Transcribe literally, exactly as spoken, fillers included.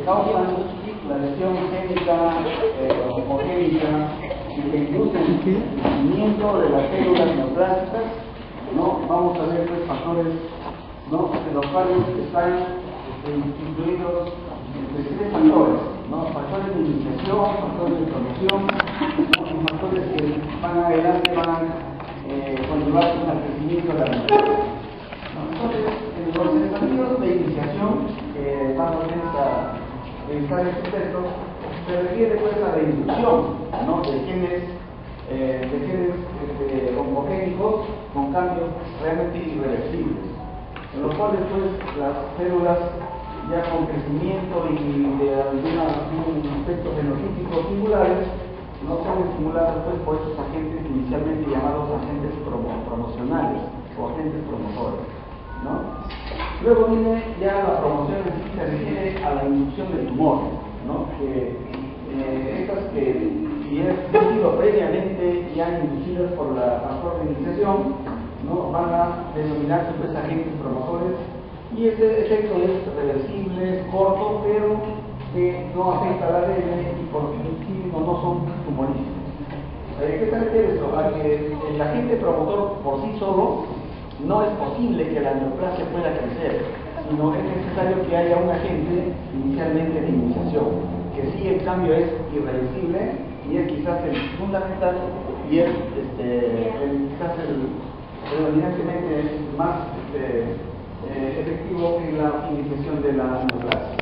que causan la lesión génica eh, o congénita y que inducen el crecimiento de las células neoplásticas, ¿no? Vamos a ver pues factores, ¿no?, en los cuales están este, incluidos este, tres factores, ¿no? Factores de iniciación, factores de promoción, ¿no?, y factores que van adelante, van a eh, conllevar al crecimiento de la neoplasia. Entonces, en los desafíos de iniciación que vamos a revisar este texto, se refiere pues a la inducción, ¿no?, de genes, eh, de genes este, oncogénicos con cambios realmente irreversibles, en los cuales pues las células ya con crecimiento y de alguna, algún aspecto fenotípico singulares no son estimuladas pues por estos agentes inicialmente llamados agentes promo promocionales o agentes promotores, ¿no? Luego viene ya la promoción en sí, se refiere a la inducción de tumores, ¿no? Que eh, estas que si es sido previamente ya inducidas por la factor de iniciación, ¿no?, van a denominarse pues agentes promotores, y ese efecto es reversible, corto, pero que no afecta al A D N y por sí no, no son tumoríficos. ¿A qué se refiere eso? A que el agente promotor por sí solo no es posible que la neoplasia pueda crecer, sino es necesario que haya un agente inicialmente de iniciación, que sí el cambio es irreversible y es quizás el fundamental y es este, el, quizás el predominantemente más este, eh, efectivo en la iniciación de la neoplasia.